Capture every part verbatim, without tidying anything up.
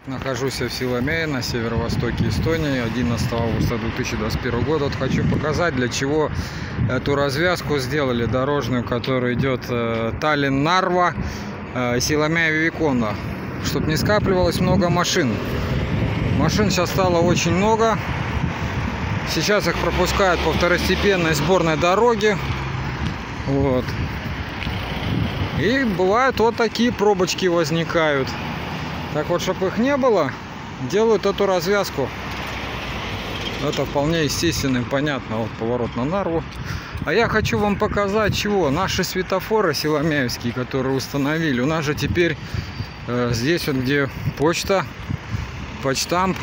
Нахожусь в Силомее на северо-востоке Эстонии, одиннадцатого августа две тысячи двадцать первого года. Вот хочу показать, для чего эту развязку сделали дорожную, которая идет э, Таллин-Нарва, э, Силомея-Вивиконда, чтобы не скапливалось много машин. Машин сейчас стало очень много. Сейчас их пропускают по второстепенной сборной дороге. Вот. И бывают вот такие пробочки возникают. Так вот, чтобы их не было, делают эту развязку. Это вполне естественно и понятно. Вот поворот на Нарву. А я хочу вам показать, чего. Наши светофоры силомеевские, которые установили. У нас же теперь э, здесь вот, где почта, почтамп,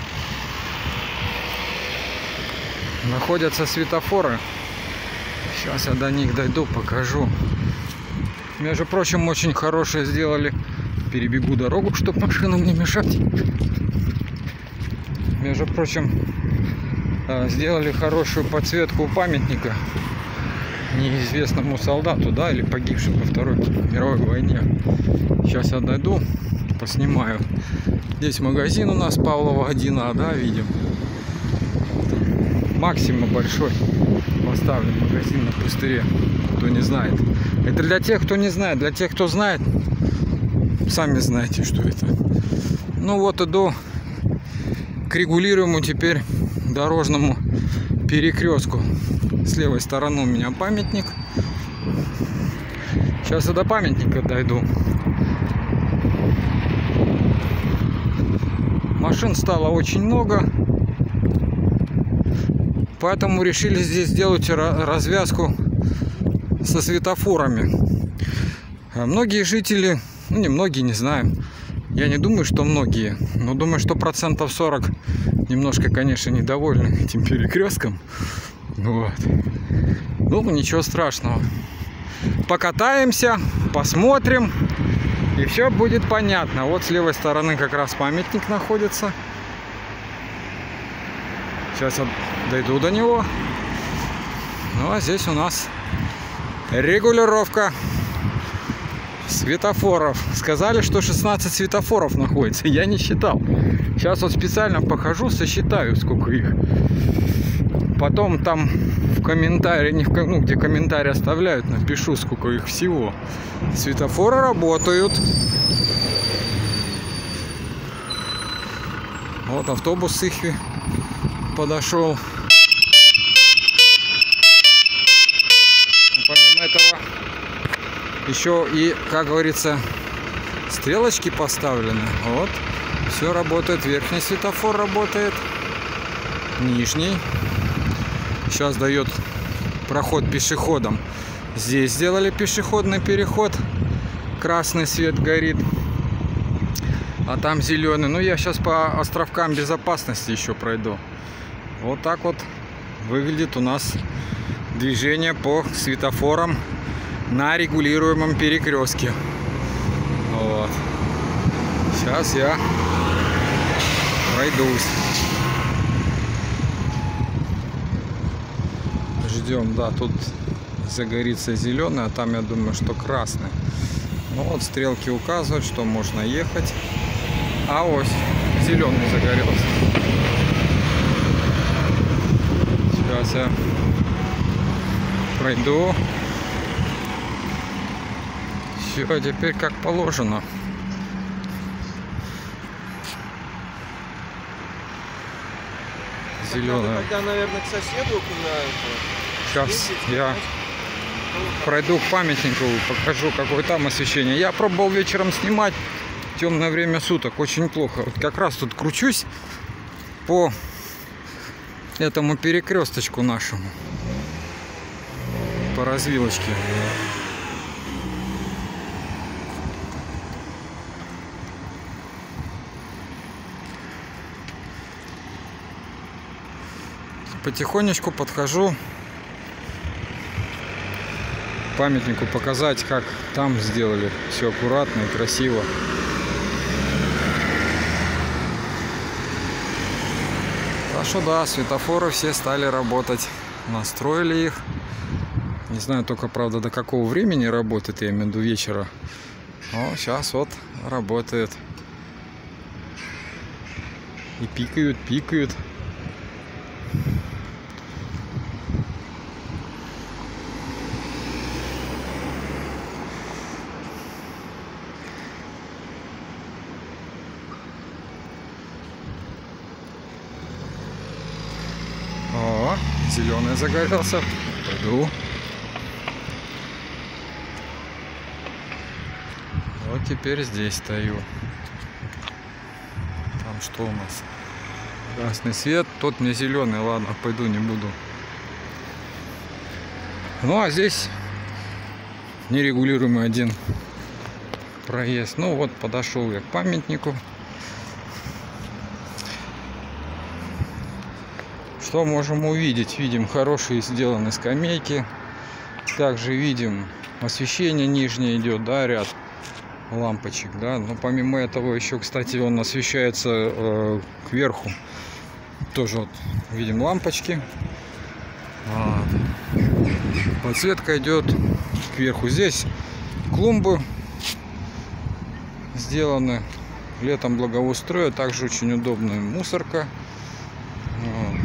находятся светофоры. Сейчас я до них дойду, покажу. Между прочим, очень хорошие сделали. Перебегу дорогу, чтобы машинам не мешать. Между прочим, сделали хорошую подсветку памятника неизвестному солдату, да, или погибшему во Второй мировой войне. Сейчас я дойду, поснимаю. Здесь магазин у нас Павлова один А, да, видим. Максима большой поставлен магазин на пустыре, кто не знает. Это для тех, кто не знает. Для тех, кто знает, сами знаете, что это. Ну вот иду к регулируемому теперь дорожному перекрестку. С левой стороны у меня памятник. Сейчас я до памятника дойду. Машин стало очень много. Поэтому решили здесь сделать развязку со светофорами. Многие жители, ну не многие, не знаю, я не думаю, что многие, но думаю, что процентов сорок немножко, конечно, недовольны этим перекрестком. Вот. Ну, ничего страшного. Покатаемся, посмотрим, и все будет понятно. Вот с левой стороны как раз памятник находится. Сейчас я дойду до него. Ну а здесь у нас регулировка светофоров. Сказали, что шестнадцать светофоров находится. Я не считал. Сейчас вот специально похожу, сосчитаю, сколько их. Потом там в комментарии, не в, ну, где комментарии оставляют, напишу, сколько их всего. Светофоры работают. Вот автобус с Ихви подошел. Помимо этого еще и, как говорится, стрелочки поставлены. Вот, все работает. Верхний светофор работает, нижний. Сейчас дает проход пешеходам. Здесь сделали пешеходный переход. Красный свет горит, а там зеленый. Ну, я сейчас по островкам безопасности еще пройду. Вот так вот выглядит у нас движение по светофорам на регулируемом перекрестке. Вот. Сейчас я пройдусь. Ждем, да, тут загорится зеленый, а там, я думаю, что красный. Ну вот стрелки указывают, что можно ехать. А ось зеленый загорелся. Сейчас я пройду. Все, теперь как положено. Зеленая. Тогда, наверное, к соседу куда-то. Сейчас я пройду к памятнику, покажу, какое там освещение. Я пробовал вечером снимать, темное время суток, очень плохо. Вот как раз тут кручусь по этому перекресточку нашему, по развилочке. Потихонечку подхожу к памятнику, показать, как там сделали все аккуратно и красиво. Так что да, светофоры все стали работать, настроили их. Не знаю только, правда, до какого времени работает, я имею в виду вечера. Но сейчас вот работает. И пикают, пикают. О, зеленый загорелся. Пойду. Вот теперь здесь стою. Там что у нас? Красный свет. Тот мне зеленый. Ладно, пойду, не буду. Ну а здесь нерегулируемый один проезд. Ну вот, подошел я к памятнику. Что можем увидеть? Видим хорошие сделаны скамейки. Также видим освещение нижнее идет, да, ряд лампочек, да. Но помимо этого еще, кстати, он освещается э, кверху. Тоже вот видим лампочки. А, подсветка идет кверху. Здесь клумбы сделаны. Летом благоустроят. Также очень удобная мусорка. Вот.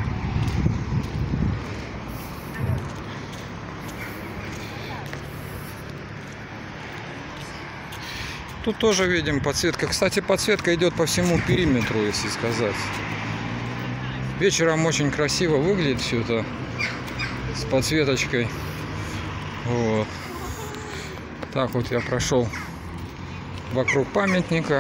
Тут тоже видим подсветка. Кстати, подсветка идет по всему периметру, если сказать. Вечером очень красиво выглядит все это с подсветочкой. Вот. Так вот я прошел вокруг памятника.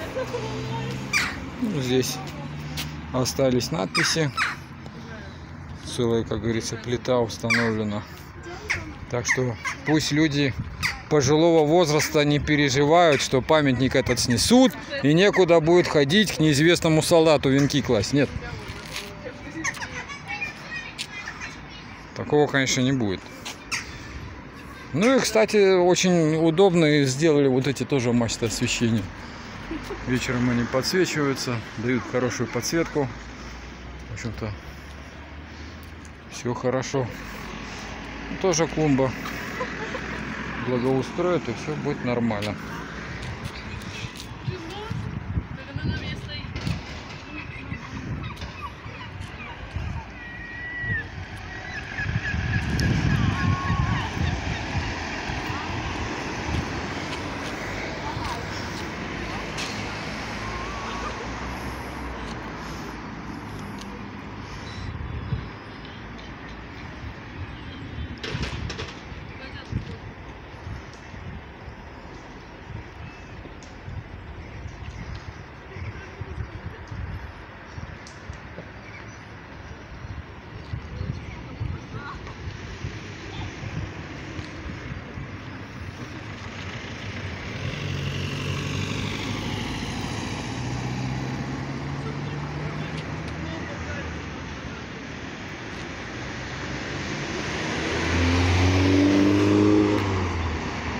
Ну, здесь остались надписи. Целая, как говорится, плита установлена. Так что пусть люди пожилого возраста не переживают, что памятник этот снесут и некуда будет ходить к неизвестному солдату венки класть. Нет. Такого, конечно, не будет. Ну и, кстати, очень удобно сделали вот эти тоже мачты освещения. Вечером они подсвечиваются, дают хорошую подсветку. В общем-то, все хорошо. Тоже клумба благоустроят, и все будет нормально.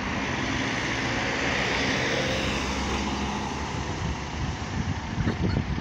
Thank you.